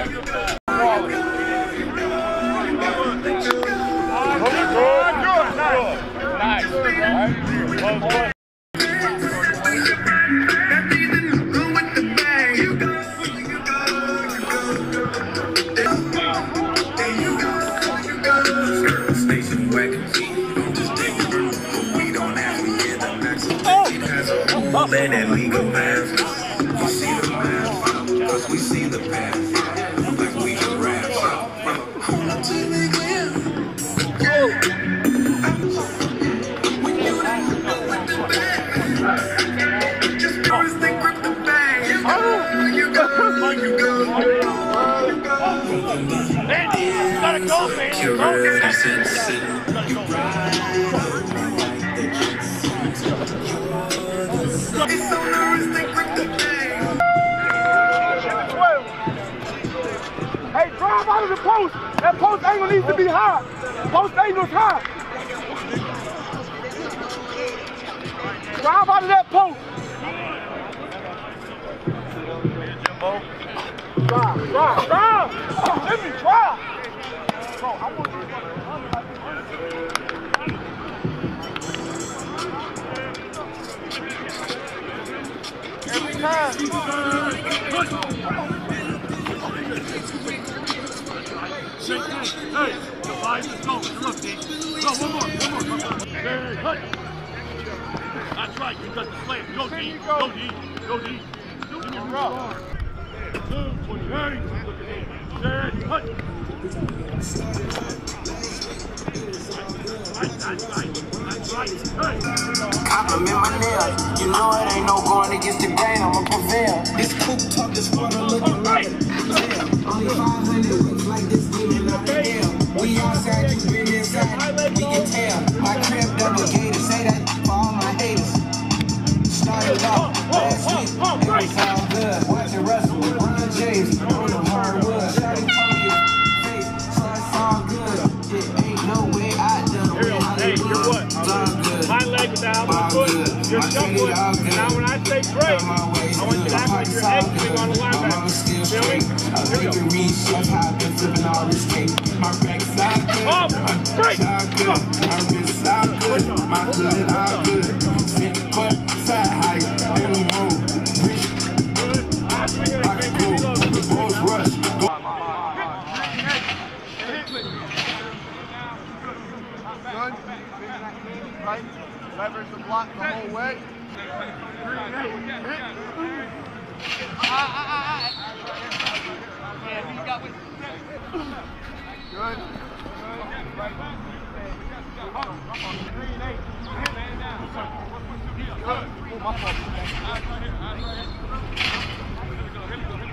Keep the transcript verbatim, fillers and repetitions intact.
Let that legal math. We see the math, cause we see the path. Like we can rap. Just always think with the bang. You go, you go. Andy, you gotta go, man. You're ready, sit, sit. You ride. It's so nervous, think with the bang. Hey, drive out of the post. That post angle needs to be high. Post angle's high. Drive out of that post. Drive, drive, drive. Oh, let me drive. Bro, I want you to every time. Hey, the five is going. Look, D. Go, one more, one more, one more. Hey, hey. That's right, you got the slam. Go, D. Go, D. Go, D. Give me a rock. Two, twenty-eight. Hey, hey. That's right, that's right. Hey. Compliment my nails. You know it ain't no going against the grain. I'ma prevail. This coupe talk is for the looking like only five hundred weeks like this demon out of hell. We outside, you been inside. We can tell. My crib double gated. Say that for all my haters. Started off last week. It was all good. Watching Russell with Ron James on the hardwood. Shawty told me his face, so it's all good. It ain't no way I done win. Hey, you're what? My leg down, my foot, you're shuffling. Now when I say break, I want you to act like you're exiting on the linebacker. Feel me? Here we go.